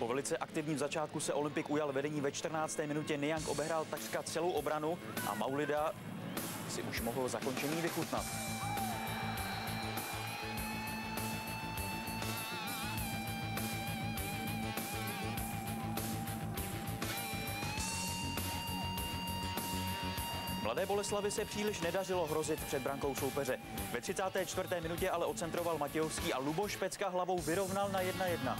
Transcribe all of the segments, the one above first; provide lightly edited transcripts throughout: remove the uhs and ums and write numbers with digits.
Po velice aktivním začátku se Olympik ujal vedení ve 14. minutě. Niang obehrál takřka celou obranu a Maulida si už mohl zakončení vychutnat. Mladé Boleslavi se příliš nedařilo hrozit před brankou soupeře. Ve 34. minutě ale ocentroval Matějovský a Luboš Pecka hlavou vyrovnal na 1:1.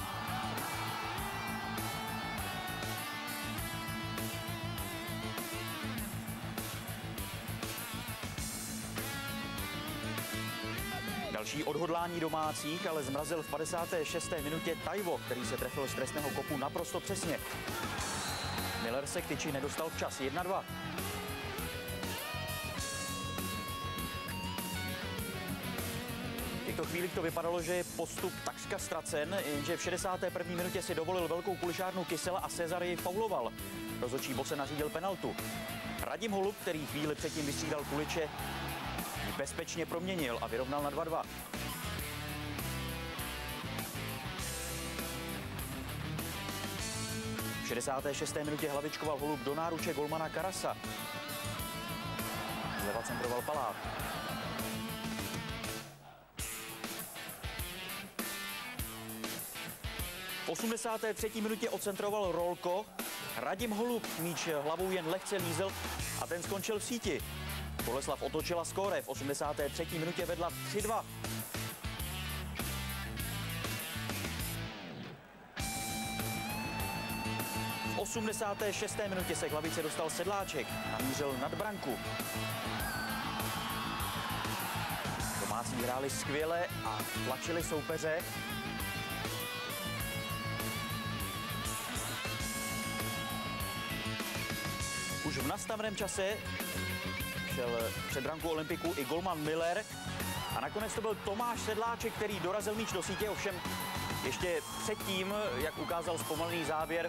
Další odhodlání domácích ale zmrazil v 56. minutě Taiwo, který se trefil z trestného kopu naprosto přesně. Miller se k tyči nedostal včas. 1:2. V těchto chvílích to vypadalo, že je postup takřka ztracen, jenže v 61. minutě si dovolil velkou kulišárnu Kysela a Cezar jej fauloval. Rozhodčí Bose nařídil penaltu. Radim Holub, který chvíli předtím vystřídal Kuliče, ji bezpečně proměnil a vyrovnal na 2:2. V 66. minutě hlavičkoval Holub do náruče golmana Karasa. Zleva centroval Palát. V 83. minutě ocentroval Rolko. Radim Holub míč hlavou jen lehce lízel a ten skončil v síti. Boleslav otočila skóre. V 83. minutě vedla 3:2. V 86. minutě se k lavici dostal Sedláček. Namířil nad branku. Domácí hráli skvěle a tlačili soupeře. Už v nastaveném čase šel před branku Olympiku i golman Miller a nakonec to byl Tomáš Sedláček, který dorazil míč do sítě, ovšem ještě předtím, jak ukázal zpomalený závěr.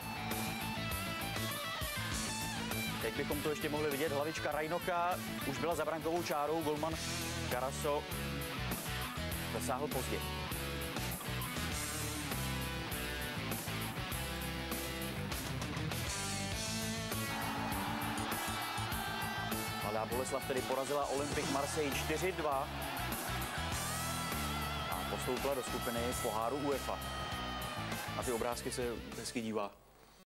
Teď bychom to ještě mohli vidět, hlavička Rajnocha už byla za brankovou čárou, golman Karaso zasáhl pozdě. Mladá Boleslav tedy porazila Olympique Marseille 4:2 a postoupila do skupiny poháru UEFA. Na ty obrázky se hezky dívá.